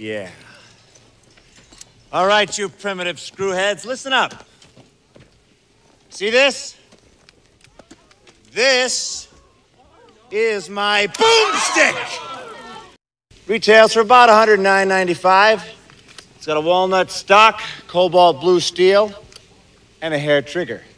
Yeah. All right, you primitive screwheads, listen up. See this? This is my boomstick. Retails for about $109.95. It's got a walnut stock, cobalt blue steel, and a hair trigger.